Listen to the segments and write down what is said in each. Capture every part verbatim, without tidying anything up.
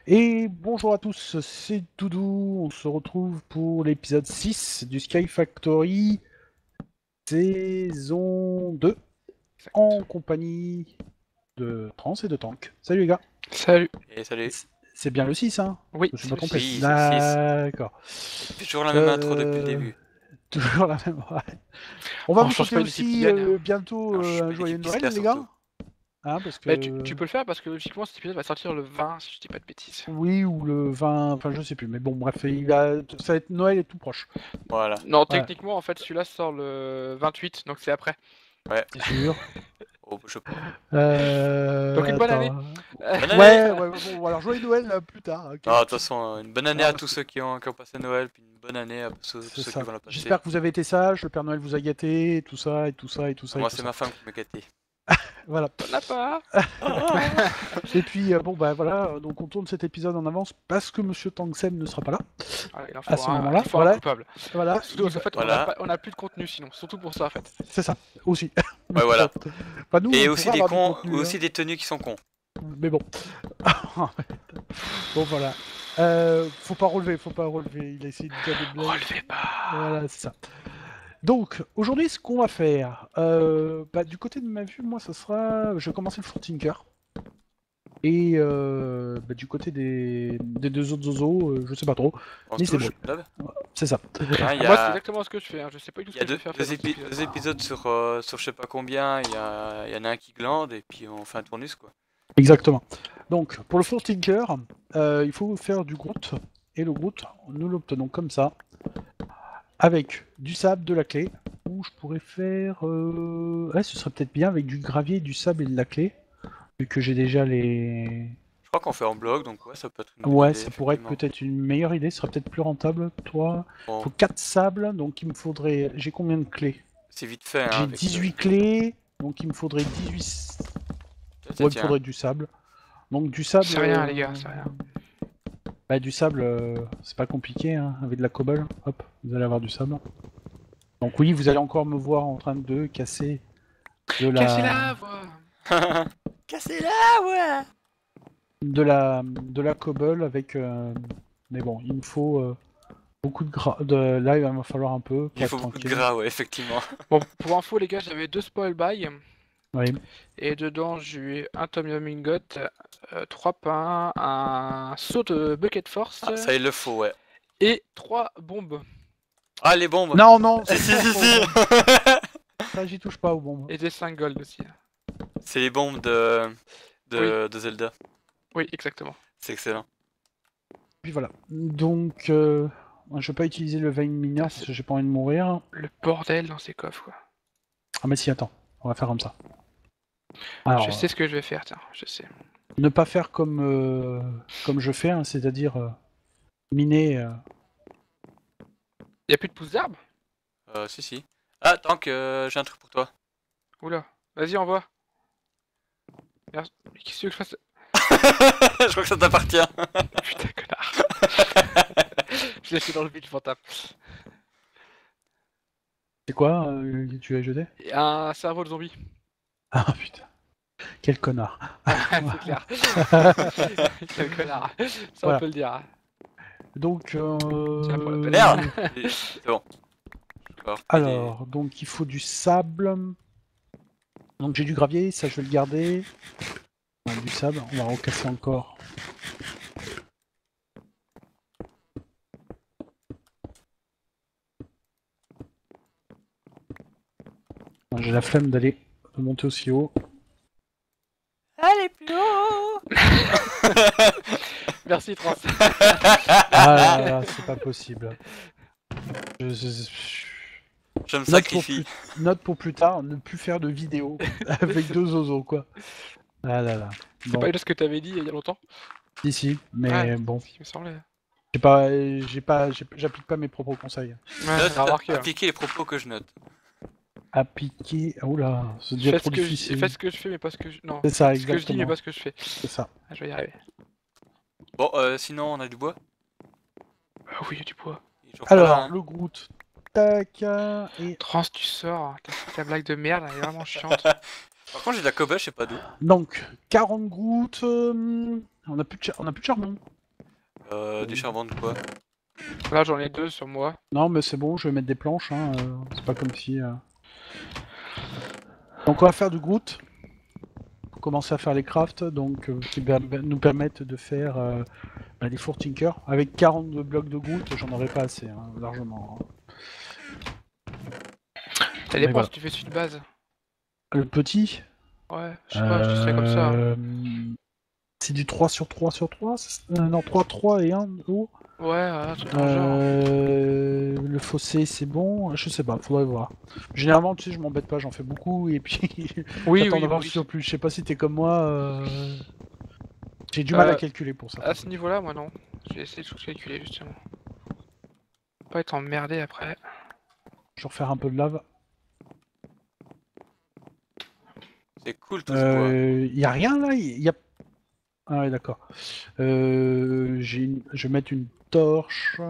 Et bonjour à tous, c'est Doudou, on se retrouve pour l'épisode six du Sky Factory saison deux Exact. en compagnie de Trans et de Tank. Salut les gars. Salut. Et salut. C- C'est bien le six, hein? Oui, Je me suis c'est pas le trompé. Oui, six. c'est le six. D'accord. C'est toujours la même intro depuis le Euh, début. Toujours la même. Ouais. On va On vous change souhaiter pas une équipe qui aussi gagne. euh, bientôt Un euh, ch- un une joyeux équipe qui se Noël perd les gars. surtout. Hein, parce Bah, tu, que... tu peux le faire parce que logiquement cet épisode va sortir le vingt si je dis pas de bêtises. Oui, ou le vingt, enfin je sais plus, mais bon bref, il va... ça va être Noël est tout proche. Voilà. Non, Voilà. techniquement en fait celui-là sort le vingt-huit, donc c'est après. Ouais. C'est sûr. Oh, je sais pas. Euh... Donc une bonne année. attends. Bonne année. Ouais, ouais, bon, alors joyeux Noël euh, plus tard. ok. Non, de toute façon, euh, une bonne année Non, à parce tous que- ceux qui ont, qui ont passé Noël, puis une bonne année à ceux, tous C'est ceux ça. qui vont la passer. J'espère que vous avez été sages, le Père Noël vous a gâté, tout ça, et tout ça, et tout ça, et Moi, tout c'est ça. ma femme qui m'a gâté. Voilà. T'en as pas. Et puis, euh, bon, bah voilà, euh, donc on tourne cet épisode en avance parce que Monsieur Tangsen ne sera pas là. Ah, il en faut À ce un, moment-là, il faut voilà. un coupable. Voilà, Surtout parce il qu'en fait on, Voilà. a pas, on a plus de contenu sinon, surtout pour ça en fait. c'est ça, aussi. Ouais, voilà. Enfin, nous, Et on aussi pourra des avoir du cons, contenu, aussi hein. des tenues qui sont cons. Mais bon. Bon, voilà. Euh, faut pas relever, faut pas relever. Il a essayé de dire des blagues. Relevez pas. Voilà, c'est ça. Donc, aujourd'hui, ce qu'on va faire, euh, bah, du côté de ma vue, moi, ce sera... Je vais commencer le Fortinker. Et euh, bah, du côté des... des deux autres zozos, euh, je sais pas trop. On Mais se c'est touche, bon. Dove. C'est ça. Hein, il y Moi c'est a, exactement ce que je fais, hein. Je sais pas du tout il ce y a que je deux, vais faire. deux dans cet épi- épisode. deux épisodes sur, euh, sur je sais pas combien. Il y, a, il y en a un qui glande, et puis on fait un tournus, quoi. Exactement. Donc, pour le Fortinker, euh, il faut faire du Groot. Et le Groot, nous l'obtenons comme ça. Avec du sable, de la clé. Ou je pourrais faire... Euh... Ouais, ce serait peut-être bien avec du gravier, du sable et de la clé. Vu que j'ai déjà les... Je crois qu'on fait en bloc, donc ouais, ça peut être une bonne Ouais, idée, ça pourrait être effectivement. peut-être une meilleure idée, ce serait peut-être plus rentable. Toi, il Bon, faut quatre sables, donc il me faudrait... J'ai combien de clés? c'est vite fait, hein, J'ai avec dix-huit clés, donc il me faudrait dix-huit... Tiens, Ouais, tiens, il me tiens. faudrait du sable. Donc du sable... C'est rien euh, les gars, c'est rien. Bah du sable, euh, c'est pas compliqué, hein, avec de la cobble, hop, vous allez avoir du sable. Donc oui, vous allez encore me voir en train de casser de la... Cassez la voix. Cassez-la, ouais. de la de la cobble avec... euh, Mais bon, il me faut euh, beaucoup de gras... De... Là, il va me falloir un peu pour Il être faut beaucoup de tranquille. gras, ouais, effectivement. Bon, pour info les gars, j'avais deux spoil buy. Oui. Et dedans, j'ai eu un Tom Yum Ingot, euh, trois pains, un saut de Bucket Force Ah, ça, il le faut, ouais. et trois bombes. Ah, les bombes. Non, non, Si, c'est si, si, pas si. aux bombes. Ça, j'y touche pas aux bombes. Et des cinq gold aussi. C'est les bombes de, de, de Zelda. Oui, exactement. C'est excellent. Puis voilà. Donc, euh, je vais pas utiliser le vein mineur Ah, parce c'est- que j'ai pas envie de mourir. Le bordel dans ces coffres, quoi. Ah mais si, attends, on va faire comme ça. Alors, Je sais ce que je vais faire, tiens, je sais. ne pas faire comme, euh, comme je fais, hein, c'est-à-dire euh, miner... euh, Y'a plus de pouces d'arbre? Euh, si, si. Ah, tant que euh, j'ai un truc pour toi. Oula, vas-y, envoie. Merci. Mais qu'est-ce que tu veux que je fasse? Je crois que ça t'appartient. Putain, connard. Je l'ai fait dans le vide, fantôme. C'est quoi euh, que tu as jeté? Et un cerveau de zombie. Ah putain, quel connard. C'est clair. Quel connard. Ça, Voilà. on peut le dire. Donc, euh... Tiens, pour la peine. Merde. C'est bon. D'accord. alors, donc il faut du sable. Donc j'ai du gravier, ça je vais le garder. On a du sable, on va recasser encore. J'ai la flemme d'aller de monter aussi haut. Allez, plus haut. Merci, Trans. Ah là là, c'est pas possible. Je, je- je- Je me Note pour, sacrifie. plus... Note pour plus tard, ne plus faire de vidéo avec deux zozos quoi. Ah là là. C'est Bon, pas ce que t'avais dit il y a longtemps? ici, mais Ouais. bon, Il me semblait. j'ai pas, j'ai pas, j'ai- j'applique pas mes propres conseils. Ouais, Note, j'ai remarqué. hein. appliquez les propos que je note. Appliquer, oula, c'est déjà Faites trop ce, que je... difficile. Faites ce que je fais, mais pas ce que je. Non. C'est ça, Ce que je dis, mais exactement. pas ce que je fais. C'est ça. Ah, je vais y arriver. Bon, euh, sinon, on a du bois. Ah oui, il y a du bois. Il est toujours pas là, Alors, hein. le Groot, tac, et Trans, tu sors. Qu'est-ce que ta blague de merde, elle est vraiment chiante. Par contre, j'ai de la cobble, je sais pas d'où. donc quarante Groot, euh, on a plus de, char- on a plus de charbon. Euh, du charbon de quoi? Là, j'en ai deux sur moi. Non, mais c'est bon, je vais mettre des planches. Hein, euh, c'est pas comme si. euh. Donc, on va faire du Groot. Pour commencer à faire les crafts, donc euh, qui per- nous permettent de faire euh, bah, des fours Tinker. Avec quarante blocs de Groot, j'en aurais pas assez, hein, largement. hein. Ça Mais dépend voilà. si tu fais sur une base. Le petit. Ouais, je sais pas, je serais comme ça. hein. euh, C'est du trois sur trois sur trois c'est- euh, Non, trois, trois et un haut. Ouais, un truc dans le genre. Euh, le fossé, c'est bon. Je sais pas, faudrait voir. Généralement, tu sais, je m'embête pas, j'en fais beaucoup et puis Oui, j'attends oui, d'avoir oui. le surplus. Je sais pas si t'es comme moi. euh, J'ai du mal Euh, à calculer pour ça. À ce niveau-là, moi non. J'ai essayé de tout calculer justement. Pas être emmerdé après. Je vais refaire un peu de lave. C'est cool tout ce bois. Euh, y a rien là y y a... Ah ouais, d'accord. Euh, j'ai une- Je vais mettre une torche.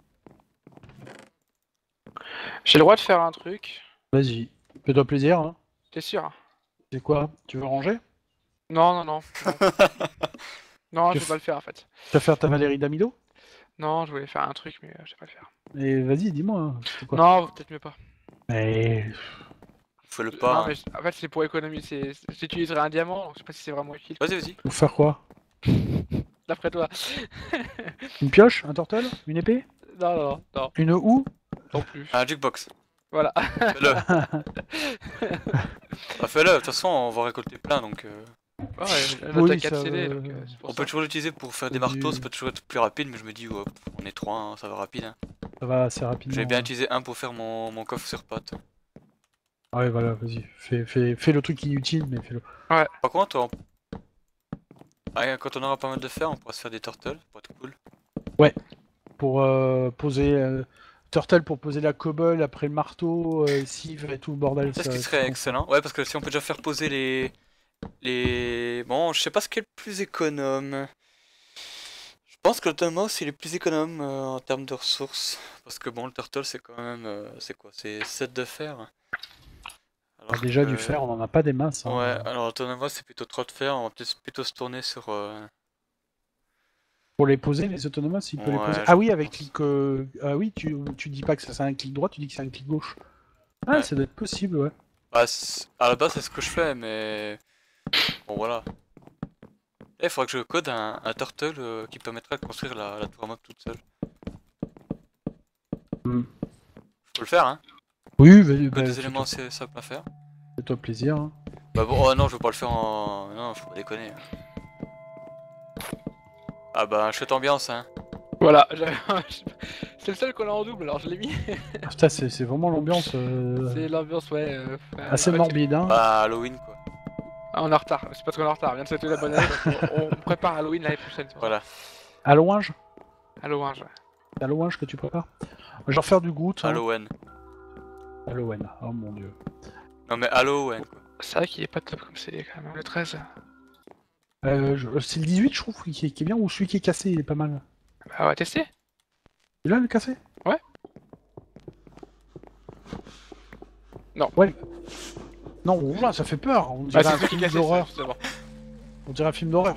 J'ai le droit de faire un truc. Vas-y. Fais-toi plaisir. Hein. T'es sûr? C'est quoi? Tu veux ranger? Non, non, non. Non, non Tu je vais f- pas le faire en fait. Tu vas faire ta Valérie d'Amido? Non, je voulais faire un truc, mais euh, je vais pas le faire. Et vas-y, dis-moi. hein, c'est quoi? Non, peut-être mieux pas. Mais... Faut le Non, pas. mais en fait, c'est pour économiser. c'est- J'utiliserai un diamant, donc je sais pas si c'est vraiment utile. Vas-y, vas-y. Pour faire quoi? D'après toi. Une pioche? Un turtle? Une épée? Non, non, non, Une houe? non plus. Un jukebox. Voilà. Fais-le. Bah, fais-le, de toute façon, on va récolter plein donc. euh, Ouais, j'ai Oui, déjà quatre ça, C D, euh, donc euh, c'est pour On ça. peut toujours l'utiliser pour faire des C'est marteaux, du- ça peut toujours être plus rapide, mais je me dis, ouais, on est trois, hein, ça va rapide. Hein. Ça va assez rapidement. J'ai bien ouais. utilisé un pour faire mon, mon coffre sur pattes. Ouais, voilà, vas-y. Fais, fais, fais le truc inutile, mais fais-le. Par contre, on... ah, quand on aura pas mal de fer, on pourra se faire des turtles, ça pourrait être cool. Pour euh, poser... euh, Turtle pour poser la cobble, après le marteau, euh, cive et tout le bordel. C'est ce ça- qui serait ça- excellent. Ouais, parce que si on peut déjà faire poser les... les... Bon, je sais pas ce qui est le plus économe. Je pense que le Tomos il est plus économe euh, en termes de ressources. Parce que bon, le turtle c'est quand même... euh, c'est quoi? C'est sept de fer. Alors Ah, déjà, que- du fer, on en a pas des masses. hein. Ouais, alors le Tomos c'est plutôt trois de fer, on va peut-être plutôt se tourner sur... euh, Pour les poser, les autonomes, il peut les Ouais, poser. je Ah oui, avec pense. clic. euh, Ah oui, tu, tu dis pas que ça c'est un clic droit, tu dis que c'est un clic gauche. Ah, Ouais. ça doit être possible, ouais. Bah, c'est- à la base c'est ce que je fais, mais... Bon voilà. Il faudrait que je code un, un turtle euh, qui permettrait de construire la, la tour à mob toute seule. Hmm. Je peux le faire, hein. Oui, vas-y, Que bah, des fais-toi éléments assez simples à faire. fais-toi plaisir. hein. Bah bon, oh non, je veux pas le faire en... Non, faut pas déconner. Ah bah, chouette ambiance, hein. Voilà, j'avais- c'est le seul qu'on a en double, alors je l'ai mis. Ah, putain, c'est c'est vraiment l'ambiance euh, C'est l'ambiance, ouais. euh, assez avec- morbide, hein. Bah, Halloween, quoi. Ah, on est en retard, c'est parce qu'on est en retard, on vient de souhaiter la bonne année, donc on, on prépare Halloween l'année prochaine. tu vois. Voilà. Halloween, Halloween, ouais. c'est Halloween que tu prépares. Je vais refaire du Groot. hein. Halloween. Halloween, oh mon dieu. Non mais Halloween, quoi. C'est vrai qu'il est pas top comme c'est quand même, le treize. Euh, je- C'est le dix-huit, je trouve, qui est, qui est bien, ou celui qui est cassé, il est pas mal. Bah, on va tester. C'est là le cassé? Ouais. Non. Ouais. Non, oula, ça fait peur. On Bah, dirait c'est un celui qui est film cassé, d'horreur. ça, justement. On dirait un film d'horreur.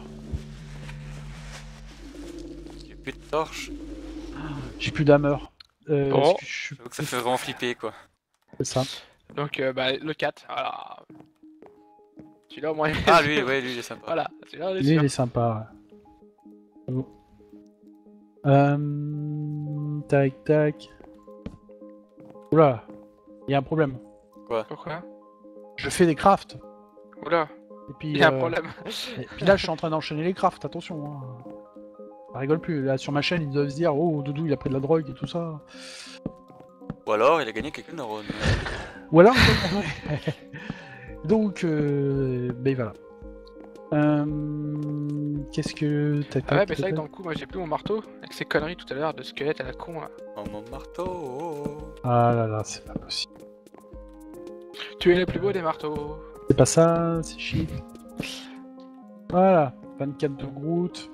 Il y a plus de torches. J'ai plus d'hammer. Euh, Bon. est-ce que je suis J'avoue que ça fait vraiment flipper, quoi. c'est ça. Donc, euh, bah, le quatre, voilà. Celui-là, au moins. Ah, lui, ouais, lui, il est sympa. Voilà, celui-là, on est Lui, sûr. il est sympa. ouais. Bon. Euh... Tac, tac. Oula, il y a un problème. Pourquoi? Je fais des crafts. Oula, Et puis, il y a un euh, problème. et puis là, je suis en train d'enchaîner les crafts, attention. Hein. Ça rigole plus. Là, sur ma chaîne, ils doivent se dire, oh, Doudou, il a pris de la drogue et tout ça. Ou alors, il a gagné quelques neurones. Ou alors, donc, euh, ben voilà. Euh, Qu'est-ce que tac, Ah ouais, tac, mais c'est vrai tac, que dans le coup, moi j'ai plus mon marteau, avec ces conneries tout à l'heure de squelette à la con là. Oh, mon marteau. Ah là là, c'est pas possible. Tu es le plus beau des marteaux. C'est pas ça, c'est shit. Voilà, vingt-quatre de Groot.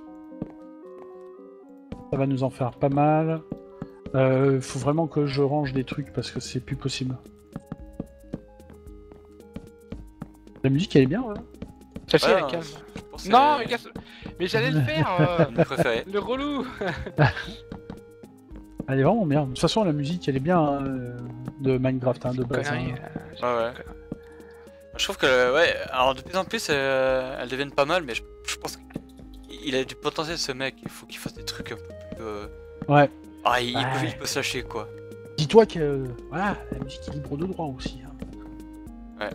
Ça va nous en faire pas mal. Euh, faut vraiment que je range des trucs parce que c'est plus possible. La musique elle est bien, voilà. Celle-ci Ouais, elle est hein, calme. pense que Non, c'est mais, casse- mais j'allais le faire euh, une préférée. le relou. Elle est vraiment bien. De toute façon, la musique, elle est bien hein, euh, de Minecraft, hein, de base. Connerie, hein. euh, j'ai Ouais, ouais. fait une connerie. Je trouve que, ouais, alors de plus en plus, euh, elles deviennent pas mal, mais je, je pense qu'il a du potentiel ce mec. Il faut qu'il fasse des trucs un peu plus. euh, Ouais. Ah, il, il peut, Ouais. il peut se lâcher quoi. Dis-toi que euh, voilà, la musique est libre de droit aussi. Hein. Ouais.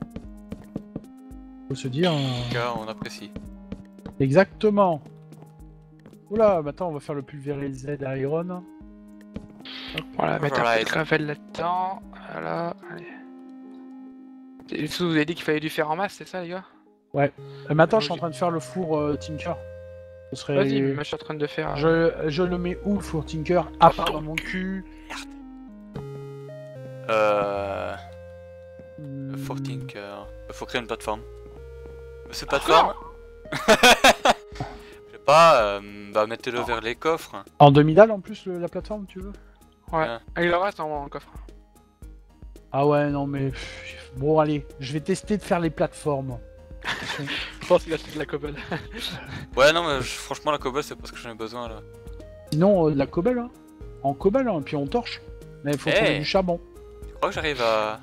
Faut se dire. En euh, tout cas, on apprécie. Exactement. Oula, maintenant on va faire le pulvérisé d'Iron. Voilà, mettre un peu de Alright. gravel là-dedans. Voilà, allez. Et vous avez dit qu'il fallait du fer en masse, c'est ça les gars? Euh, maintenant, je suis en train de faire le four euh, Tinker. Ce serait. Vas-y, mais moi je suis en train de faire. euh, Je, je le mets où le four Tinker? À part dans mon cul. Euh. Hmm, Faut Tinker. Faut créer une plateforme. Mais cette plateforme. Je sais pas, euh, bah mettez-le vers les coffres. En demi-dalle en plus le- la plateforme, tu veux? Ouais, Ouais. ah, il en reste en, en coffre. Ah ouais, non mais. pff, Bon, allez, je vais tester de faire les plateformes. Je pense qu'il a fait de la cobble. Ouais, non, mais je- franchement, la cobble, c'est parce que j'en ai besoin là. Sinon, euh, de la cobble, hein. En cobble, hein, et puis on torche. Mais il faut Eh. trouver du charbon. Tu crois que j'arrive à.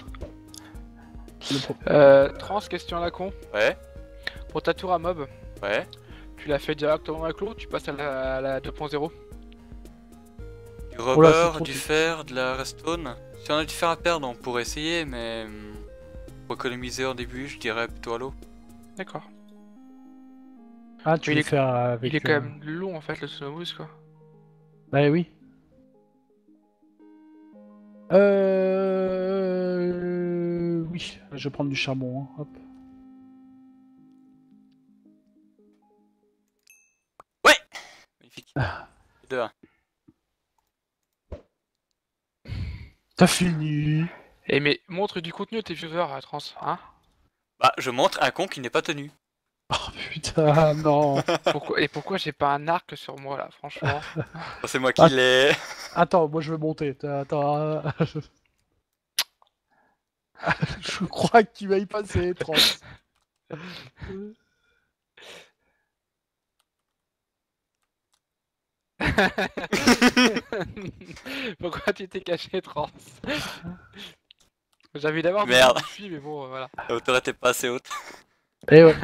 Le pro- Euh, trans, question à la con. Ouais, Pour ta tour à mob, ouais. tu l'as fait directement avec l'eau, tu passes à la, à la deux point zéro. Du Oh là, rubber, c'est trop du tôt. fer, de la redstone. Si on a du fer à perdre, on pourrait essayer, mais. hum, Pour économiser en début, je dirais plutôt à l'eau. D'accord. Ah, tu Mais il veux est- faire avec. Il est quand euh, même long en fait le snowmoose quoi. Bah oui. Euh... Oui, je vais prendre du charbon. Hein. Hop. Magnifique. deux un. T'as fini. Eh mais montre du contenu à tes viewers à trans, hein. Bah, je montre un con qui n'est pas tenu. Oh putain, non. Pourquoi, et pourquoi j'ai pas un arc sur moi là, franchement. Oh, c'est moi qui Ah. l'ai. Attends, moi je vais monter. Attends. euh, Je crois que tu vas y passer, trente. Pourquoi tu t'es caché trans? J'ai envie d'avoir Merde. je suis mais bon euh, voilà. La hauteur était pas assez haute. Eh ouais.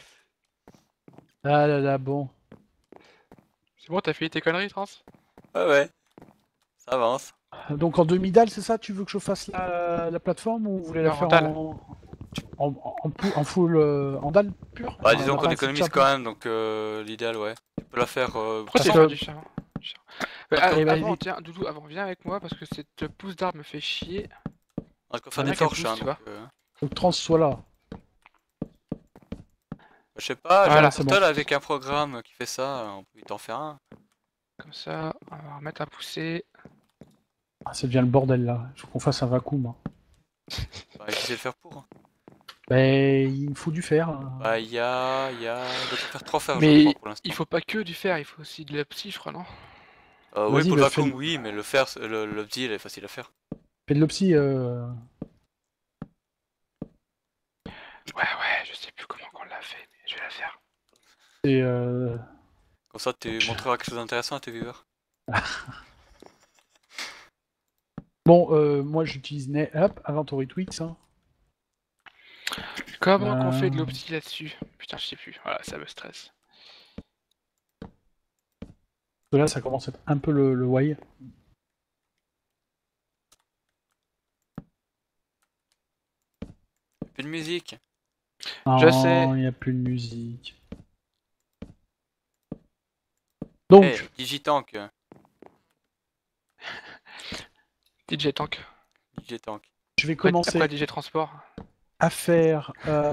Ah là là, bon. C'est bon, t'as fini tes conneries trans? Ouais, ouais. Ça avance. Donc en demi-dalle, c'est ça? Tu veux que je fasse la, la plateforme ou vous voulez la Non, en faire dalle. en... En, en, pou- en full... euh, en dalle pure? Bah, En- disons en qu'on principe économise charbon. quand même, donc euh, l'idéal, ouais. Tu peux la faire. Euh, Pourquoi Parce tu que- fais du charbon? Charbon. Ouais, Attends, ah, eh ben, avant, vite. tiens, Doudou, avant, viens avec moi parce que cette pousse d'arbre me fait chier. on va faire Bien des qu'elle torches, pousse, hein, tu donc. vois. euh, Faut que Trans soit là. Je sais pas, j'ai Voilà, un c'est portal bon. avec un programme qui fait ça, on peut vite en faire un. Comme ça, on va remettre à pousser. Ah, ça devient le bordel là. Il faut qu'on fasse un vacuum. Hein. Bah, qui sait le faire pour. Ben, il me faut du fer. hein. Bah, il y a. Il y a. Il doit faire trois fers, je Mais crois, pour l'instant. il faut pas que du fer, il faut aussi de la psy, je crois, non? Euh, oui, Vas-y, pour le bah, vacuum, fais- oui, mais le fer, c'est- le, le petit, il est facile à faire. Fais de l'opsie. Euh... Ouais, ouais, je sais plus comment on l'a fait, mais je vais la faire. Et euh... Comme ça, tu montreras quelque chose d'intéressant à tes viewers. Bon, euh, moi j'utilise Ne- hop, Inventory Tweaks. Hein. Comment qu'on fait de Euh. l'opti là-dessus? Putain, je sais plus. Voilà, ça me stresse. Parce que là, ça commence à être un peu le, le why. Plus de musique. Je sais. Il n'y a plus de musique. Donc, Hey, Digitank. D J Tank. Digitank. je vais Après, commencer après D J Transport. à faire. Euh...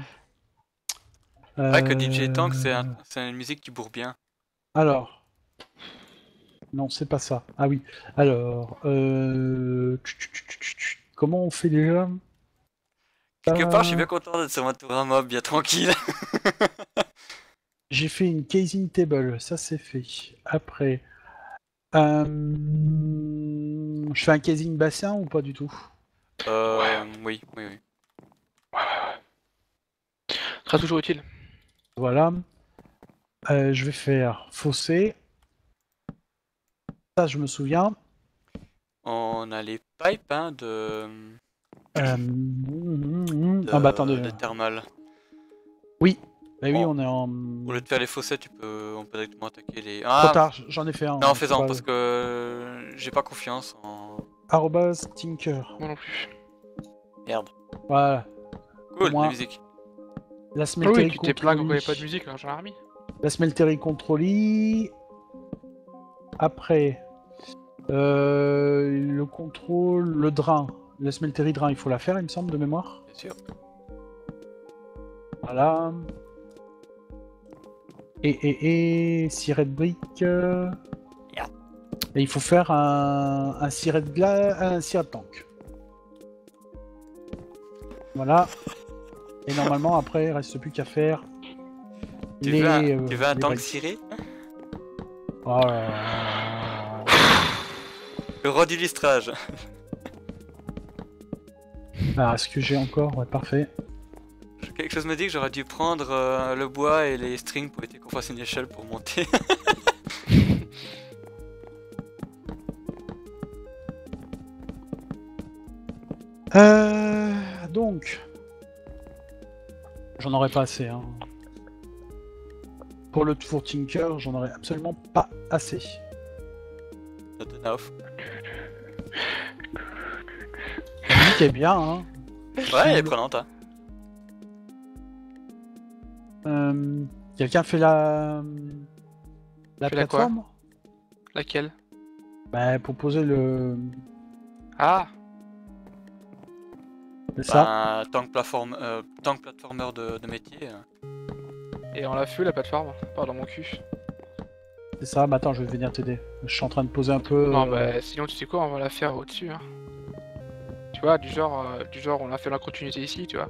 C'est vrai que euh, D J Tank, c'est un- c'est une musique qui bourre bien. Alors. Non, c'est pas ça. Ah oui. Alors. Euh... tch, tch, tch, tch, tch. Comment on fait déjà? Quelque part, je suis Euh, bien content d'être sur ma tour à mob, bien tranquille. J'ai fait une casing table, ça c'est fait. Après. Euh... Je fais un casing bassin ou pas du tout? Euh, oui, oui, oui. Ce sera toujours utile. Voilà. Euh, je vais faire fossé. Ça, je me souviens. On a les pipes hein, de... Euh... mm, mm, de... Ah bah attendez. de thermal. Oui. Bah oui, Bon. on est en... Au lieu de faire les fossés, tu peux... on peut directement attaquer les... Trop Ah tard, j'en ai fait un. non, hein, fais-en, pas- parce que j'ai pas confiance en... Arrobas Tinker. Moi non plus. Merde. Voilà. Cool, Moi. la musique. La Ah smelterie oui, tu t'es plaint qu'on contrôlée. avait pas de musique, alors j'en ai remis. La smelterie contrôlée. Après, euh, le contrôle, le drain. La smelterie drain, il faut la faire, il me semble, de mémoire. Bien sûr. Voilà. Et, et, et, ciré de briques. euh, Merde. Et il faut faire un, un ciré de glace, un ciré de tank. Voilà. Et normalement, après, il reste plus qu'à faire. Tu les, veux un, euh, tu veux un les tank briques. ciré? Oh là là. Le roi du listrage. Alors, est-ce que j'ai encore? Ouais, parfait. Quelque chose me dit que j'aurais dû prendre euh, le bois et les strings pour éviter qu'on fasse une échelle pour monter. Euh, donc, j'en aurais pas assez. Hein. Pour le four Tinker, j'en aurais absolument pas assez. Not enough. La musique est bien. Hein. Ouais, elle est prenante. Hein. Euh, Quelqu'un fait la la Fait la quoi plateforme? Laquelle? Bah, pour poser le. Ah, C'est ça. Bah, tank, plateforme, euh, tank platformer de, de métier. hein. et on l'a fait la plateforme. Pardon, mon cul. C'est ça. Bah attends, je vais venir t'aider. Je suis en train de poser un peu. Non, euh, bah sinon, tu sais quoi, on va la faire au-dessus. Hein. Tu vois, du genre, euh, du genre, on a fait la continuité ici, tu vois.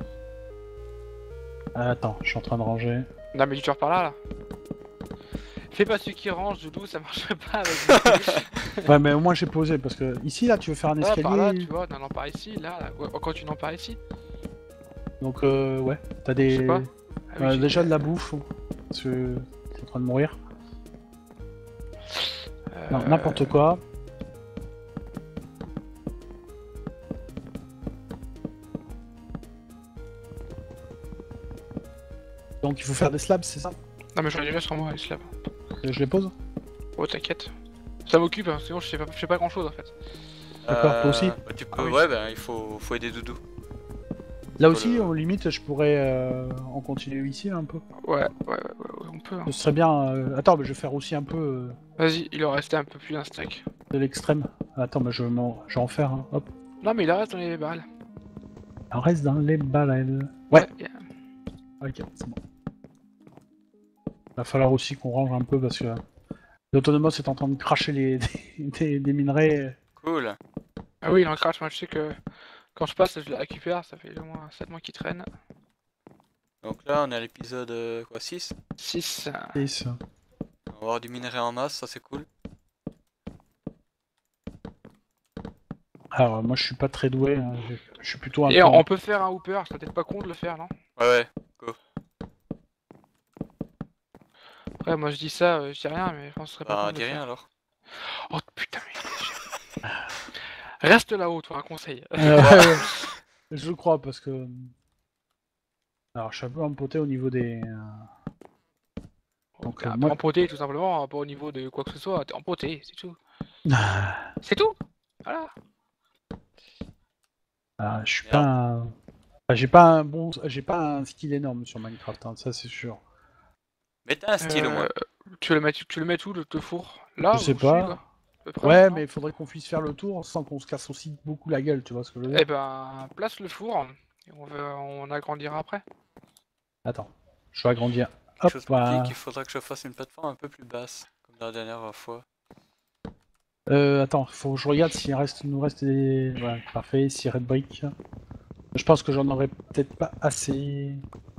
Attends, je suis en train de ranger. Non, mais du genre par là, là. Fais pas celui qui range, Doudou, ça marche pas avec. Ouais, mais au moins j'ai posé parce que ici là, tu veux faire un Là, escalier. par là, tu vois, on en part ici, là, là. Ouais, quand tu n'en pars ici. Donc euh, ouais, t'as Je des. sais pas. Ah oui, Euh, j'ai- déjà de la bouffe. Parce que t'es en train de mourir. Non, euh, n'importe quoi. Donc il faut faire des slabs, c'est ça? Non, mais j'en ai déjà sur moi, les slabs. Euh, Je les pose? Oh, t'inquiète. Ça m'occupe, hein, sinon je sais pas, je sais pas grand chose en fait. D'accord, toi aussi bah, tu peux, Ah oui. ouais, bah, il faut, faut aider Doudou. Là Faut aussi, le- au limite, je pourrais euh, en continuer ici un peu. Ouais, ouais, ouais, ouais, ouais, on peut. Hein. Ce serait bien. euh, Attends, mais je vais faire aussi un peu euh, Vas-y, il en restait un peu plus d'un stack. de l'extrême. Attends, mais je vais, m'en- je vais en faire. Hein. Hop. Non, mais il en reste dans les barrels. On reste dans les balles. Ouais. yeah. Ok, c'est bon. Va falloir aussi qu'on range un peu parce que l'Autonomos est en train de cracher les, des, des- des minerais. Cool. Ah oui, il en crache, moi je sais que quand je passe, je les récupère, ça fait au moins sept mois qu'ils traînent. Donc là, on est à l'épisode euh, quoi, six. six. Et ça. On va avoir du minerai en masse, ça c'est cool. Alors, moi je suis pas très doué. Hein. Je, je suis plutôt un Et peu. on, on peut faire un hooper, c'est peut-être pas con de le faire, non? Ouais, ouais. Après, moi je dis ça, euh, je dis rien, mais je pense que ce serait pas Bah, con de dis le rien faire. alors. Oh putain, mais. Reste là-haut, toi, un conseil. Euh, je crois parce que. Alors, je suis un peu empoté au niveau des. euh, Donc, T'es euh, un moi- peu empoté, tout simplement, pas au niveau de quoi que ce soit, t'es empoté, c'est tout. Ah, C'est tout. Voilà. ah, je suis Merde. pas. Un... ah, j'ai pas un bon. J'ai pas un skill énorme sur Minecraft, hein, ça c'est sûr. Mais t'as un style au moins. Euh, tu, le mets, tu le mets où, le, le four? Là Je sais ou pas. dessus, quoi À peu près, Ouais, non mais il faudrait qu'on puisse faire le tour sans qu'on se casse aussi beaucoup la gueule, tu vois ce que je veux Eh dire? ben, place le four, et on, va, on agrandira après. Attends, je vais agrandir. Quelque Hop, chose me dit voilà. qu'il faudra que je fasse une plateforme un peu plus basse, comme la dernière fois. Euh, attends, faut que je regarde s'il reste, nous reste des. Ouais, parfait, six red brick. Je pense que j'en aurais peut-être pas assez.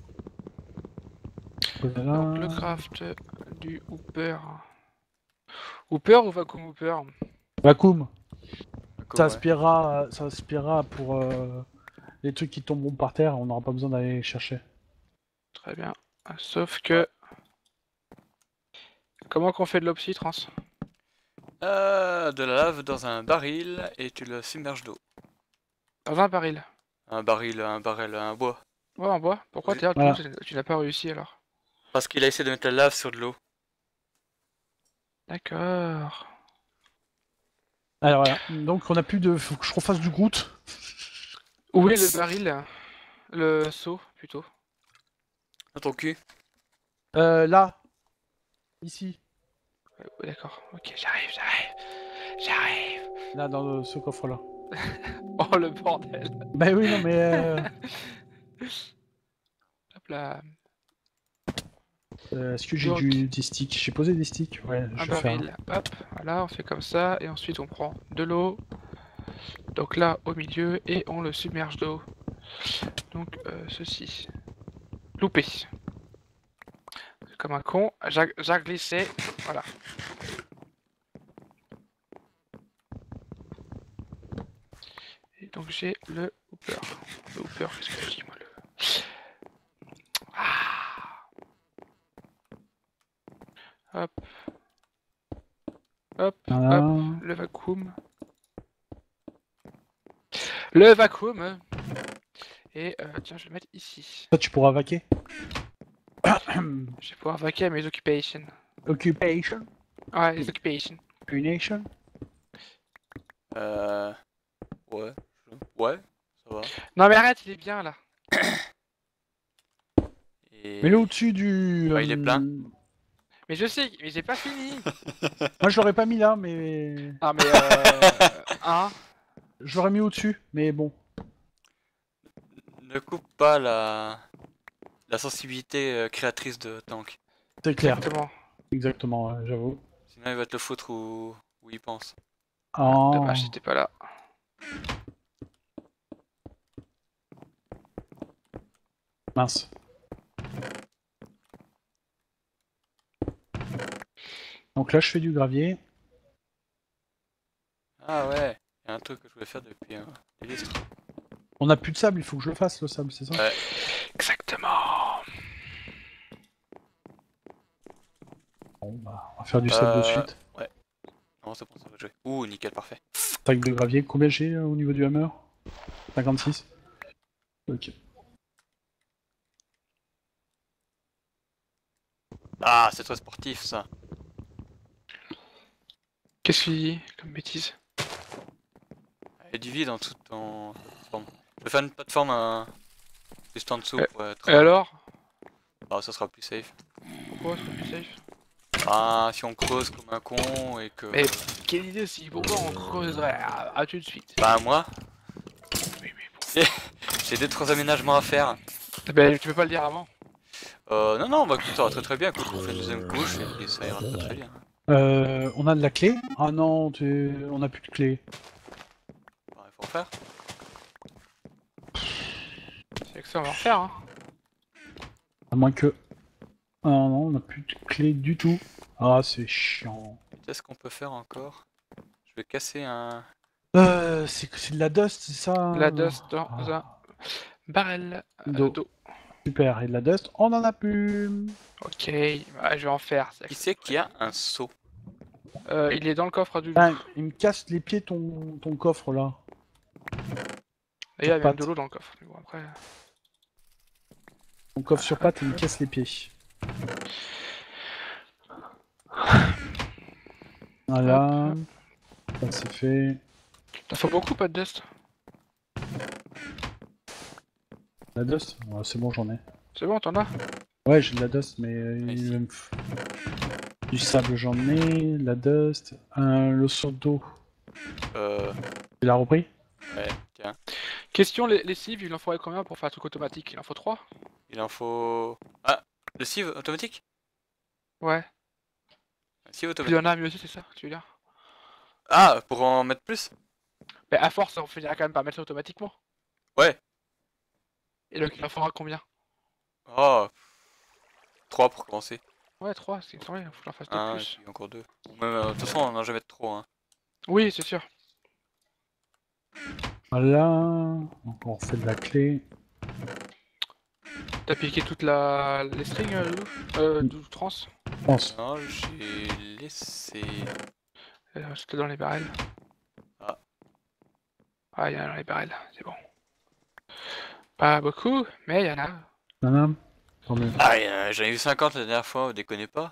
Voilà. Donc, le craft du hooper. Hooper ou vacuum hooper? Vacuum, Cool, ça ouais. aspirera, ça aspirera pour euh, les trucs qui tomberont par terre, on n'aura pas besoin d'aller les chercher. Très bien. Sauf que... Comment qu'on fait de l'opsie, trans? Euh, de la lave dans un baril et tu le submerges d'eau. Dans un baril. Un baril, un barrel, un bois. Ouais, en bois. Pourquoi Oui. t'es là, Voilà. Toulouse, tu n'as pas réussi alors? Parce qu'il a essayé de mettre la lave sur de l'eau. D'accord. Alors voilà. Donc on a plus de. Faut que je refasse du Groot. Où est le baril? Le seau, plutôt. Dans ton cul. Euh, là. Ici. Ouais, d'accord. Ok, j'arrive, j'arrive. J'arrive. Là, dans ce coffre-là. Oh, le bordel. Bah oui, non, mais. Euh... Hop là. euh, Est-ce que j'ai Donc, du... des sticks? J'ai posé des sticks? Ouais, un je vais faire. baril. Hop, voilà, on fait comme ça. Et ensuite, on prend de l'eau. Donc là, au milieu. Et on le submerge d'eau. Donc, euh, ceci. Loupé. Comme un con. J'ai j'ai glissé. Voilà. Et donc, j'ai le hooper. Le hooper, qu'est-ce que je dis, moi le... Ah. Hop. Hop, Voilà. hop, le vacuum. Le vacuum. Et euh, tiens, je vais le mettre ici. Ça, tu pourras vaquer. Je vais pouvoir vaquer à mes occupations. Occupation. Ouais, les occupations. Punation. Euh... Ouais. Ouais, ça va. Non mais arrête, il est bien là. Et... Mets-le au-dessus du. Bah, il est plein. euh, Mais je sais, mais j'ai pas fini. Moi, je l'aurais pas mis là, mais. Non mais euh... hein. Je l'aurais mis au-dessus, mais bon. Ne coupe pas la... la sensibilité euh, créatrice de Tank. C'est clair. Exactement. Exactement, ouais, j'avoue. Sinon il va te le foutre où, où il pense. Oh. Dommage, c'était pas là. Mince. Donc là, je fais du gravier. Ah ouais, il y a un truc que je voulais faire depuis un des lustres. On n'a plus de sable, il faut que je le fasse, le sable, c'est ça? Ouais. Exactement. Bon, bah, on va faire du sable de Euh, suite. Ouais. Non, c'est bon, ça va jouer. Ouh, nickel, parfait. Taille de gravier, combien j'ai euh, au niveau du hammer? cinquante-six. Ok. Ah, c'est trop sportif ça. Qu'est-ce qu'il dit comme bêtise? Il y a du vide en dessous de ton plateforme. Je vais faire une plateforme euh, juste en dessous Euh, pour être... Et alors? Ah, ça sera plus safe. Pourquoi c'est plus safe? Ah, si on creuse comme un con et que... Mais quelle idée si pourquoi on creuserait à, à tout de suite? Bah moi, Oui mais bon. j'ai deux trois aménagements à faire. Ben tu peux pas le dire avant. Euh, non, non, bah écoute, ça va très très bien. Écoute, on fait une deuxième couche et puis ça ira très très bien. Euh, on a de la clé? Ah non, tu... on a plus de clé. Bah, il faut en faire. C'est que ça on va refaire hein. À moins que... Ah non, on a plus de clé du tout. Ah, c'est chiant. Qu'est-ce qu'on peut faire encore? Je vais casser un... Euh, c'est c'est de la dust, c'est ça? La dust dans Ah, un barrel euh, D'eau. d'eau. super, et de la dust, on en a plus. Ok, bah, je vais en faire. Qui c'est qui a un seau? Euh, il est dans le coffre du loup. Ah, il me casse les pieds ton, ton coffre là. Et il y a sur même pattes. de l'eau dans le coffre. Mais bon, après... Ton coffre sur pattes, il me casse les pieds. Voilà. Ça c'est fait. T'en faut beaucoup, pas de dust? La dust? Ouais, c'est bon, j'en ai. C'est bon, t'en as? Ouais, j'ai de la dust, mais euh, Ici. il me f- du sable, j'en ai. La dust. Un, le seau d'eau. Euh... Tu l'as repris? Ouais, tiens. Question, les, les cives, il en faudrait combien pour faire un truc automatique? Il en faut trois? Il en faut... Ah, le sieve automatique? Ouais. Un sieve Plus il y automatique. en a, mieux aussi, c'est ça, tu veux dire? Ah, pour en mettre plus? Mais à force, on finira quand même par mettre ça automatiquement. Ouais. Et donc il en faudra combien? Oh. trois pour commencer. Ouais, trois, c'est vrai, faut que j'en fasse deux Un, et plus. puis encore deux. Ou même, euh, de toute façon, on en a jamais de trop, hein. Oui, c'est sûr. Voilà. Donc on refait de la clé. T'as piqué toute la... les strings, euh, Lou euh, du trans? Je pense. Non, j'ai laissé. euh, C'était dans les barrels. Ah. Ah, il y en a dans les barrels, c'est bon. Pas beaucoup, mais il y en a. Non, non. Tant mieux. Ah, euh, j'en ai vu cinquante la dernière fois, déconnez pas.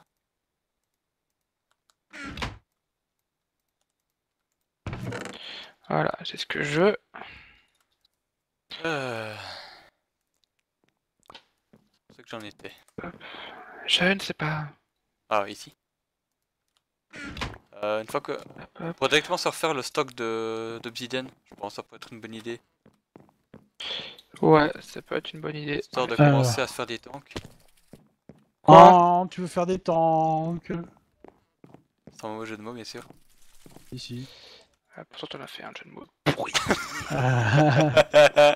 Voilà, c'est ce que je veux. Euh... C'est que j'en étais. Je ne sais pas. Ah, ici. Euh, une fois que... Hop, hop. Pour directement se refaire le stock de d'obsidienne, je pense que ça pourrait être une bonne idée. Ouais, ça peut être une bonne idée. Histoire de Euh. commencer à se faire des tanks. Quoi? Oh, tu veux faire des tanks? Sans mauvais jeu de mots, bien sûr. Ici. Ah, pourtant, t'en as fait un jeu de mots. Ah,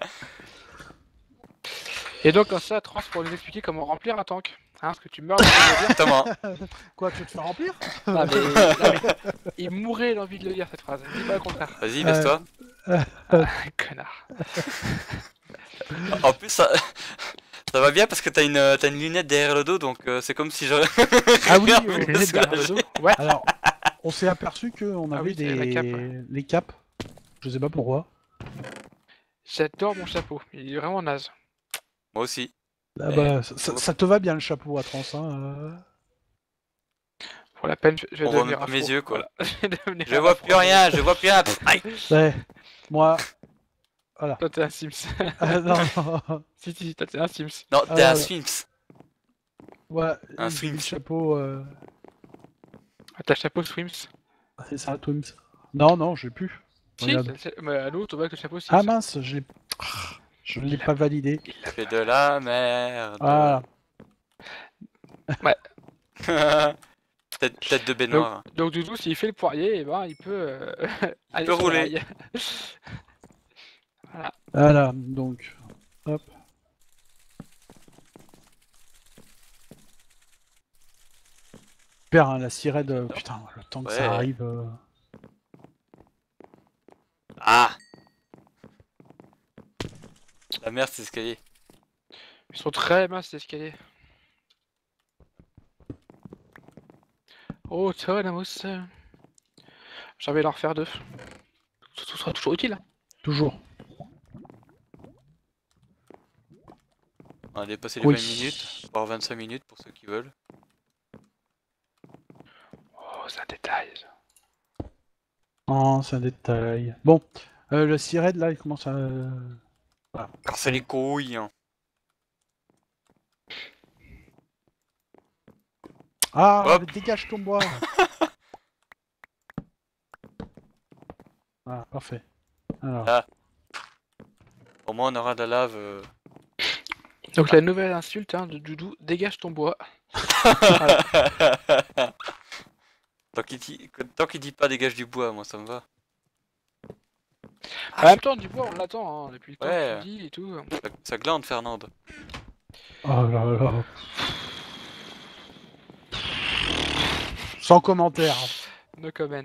Et donc, comme ça, Trans pour nous expliquer comment remplir un tank. Hein, parce que tu meurs de le dire. Exactement. Quoi, tu veux te faire remplir? Non, mais, non, mais il mourait l'envie de le dire cette phrase. Dis pas le contraire. Vas-y, baisse-toi. Ah, connard. En plus, ça... ça va bien parce que t'as une, euh, t'as une lunette derrière le dos, donc euh, c'est comme si j'aurais... Ah oui, Rien oui, vu oui, de Les ce derrière que le j'ai. dos. Ouais. Alors, on s'est aperçu qu'on Ah avait oui, c'est des... la cape, ouais. les capes. Je sais pas pourquoi. J'adore mon chapeau. Il est vraiment naze. Moi aussi. Ah Eh, bah, ça, ça- ça te va bien le chapeau à trans, hein. euh. Pour la peine, je je vais On voit devenir même pas afro. mes yeux, quoi. Voilà. Je vais devenir Je vois afro. plus rien, je vois plus rien. Pff, aïe. Ouais. Moi. Toi, t'es un Sims. Ah, non, non. Si, si, toi, t'es un Sims. Non, t'es Ah, un ouais. Sphinx. Ouais, Un j'ai mis le Swims. chapeau. Euh... Ah, t'as chapeau Swims. C'est ça, Twims. Non, non, j'ai plus. Si, Regarde. c'est- mais à l'autre, on voit que le chapeau Sims. Ah mince, je l'ai. Je ne l'ai pas validé. C'est de la merde. Ah, tête, tête de baignoire. Donc, Doudou, s'il fait le poirier, eh ben, il peut euh, aller peut sur rouler. les rails. Voilà. voilà, donc. Hop. Super, hein, la sirène. euh, Putain, le temps que Ouais. ça arrive. euh, Ah. La merde, c'est escalier. Ils sont très minces, ces escaliers. Oh, Tonamus. J'ai envie d'en refaire deux. Ce ce sera toujours utile. Hein. Toujours. On a dépassé les Oui. vingt minutes, voire vingt-cinq minutes pour ceux qui veulent. Oh, c'est un détail. ça. Oh, c'est un détail. Bon, euh, la sirène là, il commence à. Casser les couilles. Hein. Ah, Hop. dégage ton bois. Ah, parfait. Alors. Ah. Au moins, on aura de la lave. euh. Donc, la nouvelle insulte hein, de Doudou, dégage ton bois. tant qu'il dit... tant qu'il dit pas dégage du bois, moi ça me va. En même temps, du bois, on l'attend hein, depuis le temps Ouais. que tu dis et tout. Ça, ça glande, Fernand. Oh là là. Sans commentaire. No comment.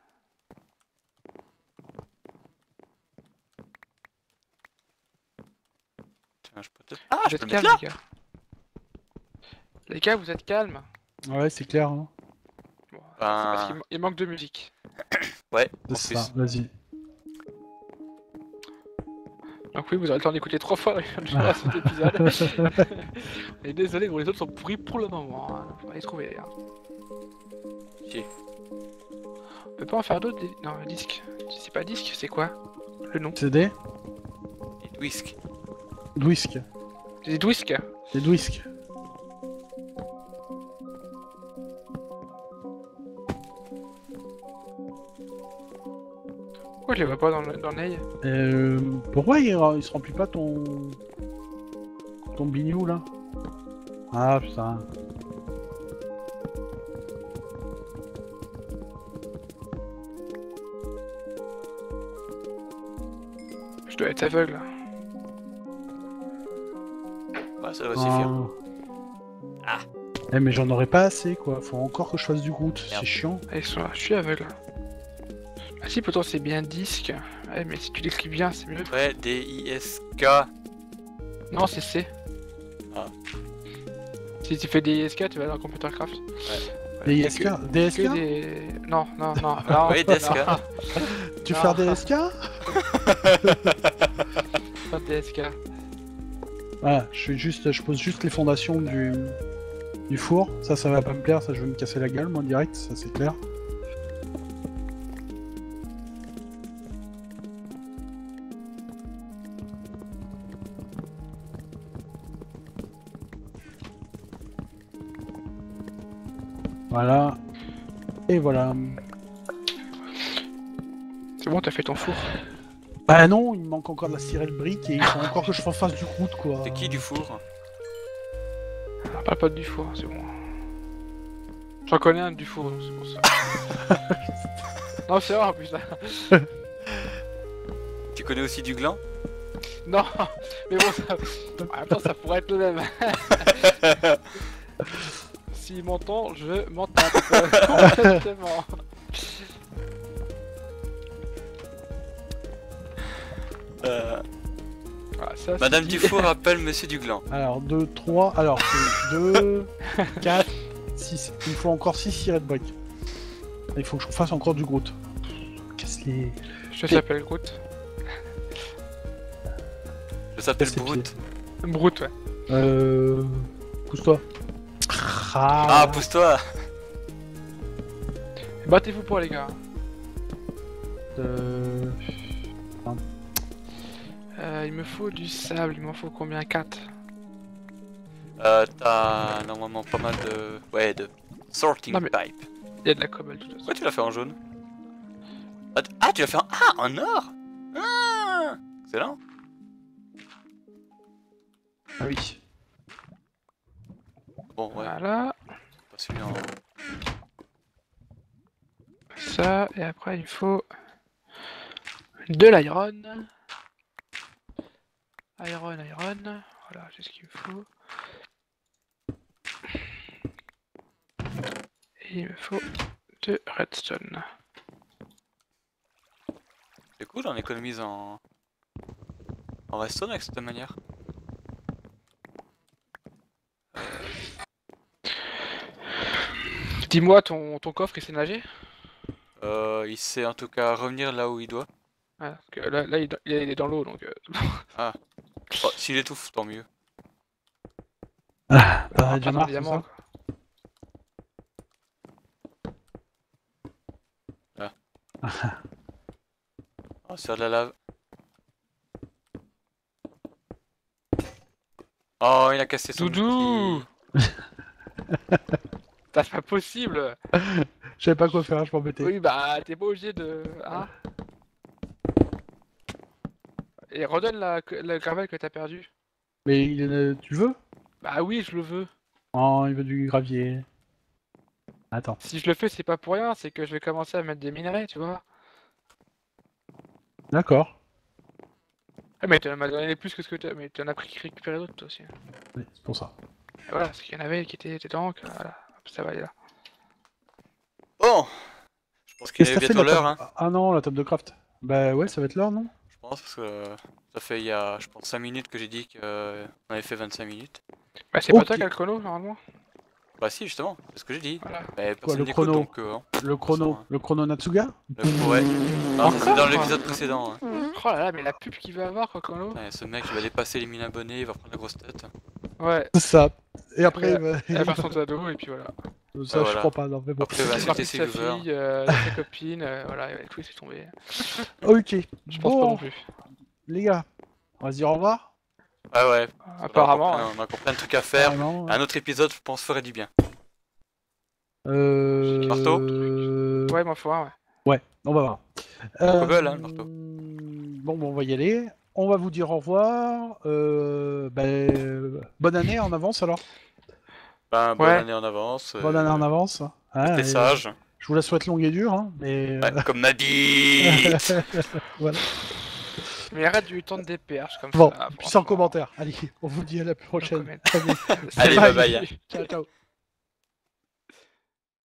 Tiens, je peux peut-être. Ah, Vous je êtes peux le mettre calmes, là. les gars. Les gars, vous êtes calmes. Ouais, c'est clair. Hein. Bon, Ben- c'est parce qu'il ma- il manque de musique. Ouais, en C'est plus. ça, vas-y. Donc oui, vous aurez le temps d'écouter trois fois durant cet épisode. Et désolé, bon, les autres sont pourris pour le moment. Hein. Faut pas les trouver, les gars. Chier. On peut pas en faire d'autres des... Non, disque. C'est pas disque, c'est quoi le nom? C D Et whisk. Dwisk. C'est des Dwisk. C'est Dwisk. Pourquoi je les vois pas dans le, dans le nail? Euh, pourquoi il, il se remplit pas ton. ton bignou là? Ah putain. Je dois être aveugle. Ouais, ça va suffire. Ah. Ah. Eh mais j'en aurais pas assez quoi, faut encore que je fasse du grout, Merde. c'est chiant. Allez, soit, je suis aveugle. Ah si, pourtant c'est bien disque. Ouais, mais si tu l'écris bien, c'est mieux. Ouais, D I S K. Non, c'est C. Ah. Si tu fais des I S K, tu vas dans Computer Craft. Des y I a S K que- D S K que des... Non, non, non. non Oui, D S K. non, Tu non. fais des D S K? Pas de D S K. Voilà, je fais juste, je pose juste les fondations du, du four. Ça, ça va pas me plaire, ça je vais me casser la gueule, moi direct, ça c'est clair. Voilà. Et voilà. C'est bon, t'as fait ton four. Bah non, il me manque encore de la cirelle brique et il faut encore que je fasse du croûte quoi. C'est qui du four? Ah, pas le pote du four, c'est bon. J'en connais un du four, c'est pour ça. Non, c'est vrai, putain. Tu connais aussi du gland? Non, mais bon, ça... en même temps, ça pourrait être le même. S'il m'entend, je m'en tape. Complètement. Euh, Voilà, ça, Madame c'est dit. Dufour appelle Monsieur Dugland. Alors deux, trois, alors c'est deux, quatre, six. Il me faut encore six cirelles briques. Il faut que je fasse encore du grout. Casse les... Je s'appelle Groot. Je s'appelle C'est Brute. Brute, ouais. Euh... Pousse-toi. Ah, Ah, pousse-toi. Battez-vous pour les gars. euh... Euh, il me faut du sable, il m'en faut combien? Quatre. Euh, t'as normalement pas mal de... Ouais, de sorting Non, mais- pipe. Il y a de la cobble de toute façon. Pourquoi tu l'as fait en jaune? Ah, tu- ah, tu l'as fait en... Ah, en or. Ah, excellent. Ah oui. Bon, ouais, Voilà, pas celui en... ça, et après il me faut de l'iron. Iron, iron, voilà, c'est ce qu'il me faut. Et il me faut de redstone. C'est cool, on économise en... En redstone avec cette manière. Dis-moi, ton, ton coffre il sait nager? Euh, il sait en tout cas revenir là où il doit. Ouais, parce que là, là, il, il est dans l'eau donc. Euh... Oh, s'il étouffe, tant mieux. Ah, on va t'as pas déjà dans marre, le c'est diamant, ça? quoi. Oh, sur de la lave. Oh, il a cassé son Doudou. outil. C'est pas possible! Je savais pas quoi faire, je m'embêtais. Oui, bah, t'es pas obligé de. Hein? Et redonne la, le gravel que t'as perdu. Mais il est- tu veux? Bah oui, je le veux. Oh, il veut du gravier. Attends. Si je le fais, c'est pas pour rien, c'est que je vais commencer à mettre des minerais, tu vois. D'accord. Ah, mais t'en as donné plus que ce que t'as. Mais t'en as pris récupéré d'autres, toi aussi. Oui, c'est pour ça. Et voilà, parce qu'il y en avait qui étaient dedans, que voilà, hop, ça va aller là. Bon, je pense qu'il Qu'est-ce est que t'as fait bientôt de la l'heure, hein. table- Ah non, la table de craft. Bah ouais, ça va être l'heure, non? Je pense parce que euh, ça fait il y a, je pense, cinq minutes que j'ai dit qu'on avait fait vingt-cinq minutes. Bah, c'est Ok. pas toi qui as le chrono, normalement. Bah si, justement, c'est ce que j'ai dit. Voilà. Mais personne le n'écoute chrono donc... Euh, hein. Le chrono, Ça, hein. le chrono Natsuga? Le- ouais. Non, ça, c'est dans l'épisode précédent. Hein. Oh là là, mais la pub qu'il va avoir, quoi, chrono. Ouais, ce mec, il va dépasser les mille abonnés, il va prendre la grosse tête. Ouais, C'est ça. Et après, Ouais. il va... elle va faire son cadeau, et puis voilà. ça, Ouais, je voilà. crois pas, non, mais bon. Après, il va Il insulter partie de ses sa viewers. fille, euh, de sa copine, euh, voilà, et tout, c'est tombé. Ok. Je pense pas Bon, non plus. les gars, on va se dire au revoir. Ah ouais, Apparemment, on a, ouais. encore plein- on a encore plein de trucs à faire. Carrément. Un autre épisode, je pense, ferait du bien. Euh... Marteau euh, Ouais, ma foi, ouais. Ouais, on va voir. Euh, Cobble, hein, le marteau. Bon, bon, on va y aller. On va vous dire au revoir. Euh, ben, bonne année en avance alors. Ben, bonne Ouais. année en avance. euh, Bonne année en avance. Ah, T'es et sage. Je vous la souhaite longue et dure, hein, mais... Ouais, comme ma bite. voilà. Mais arrête de lui tendre des perches comme Bon, ça. puis sans franchement. commentaire. Allez, on vous dit à la prochaine. comment. Allez, Allez, bye bye. ciao, ciao.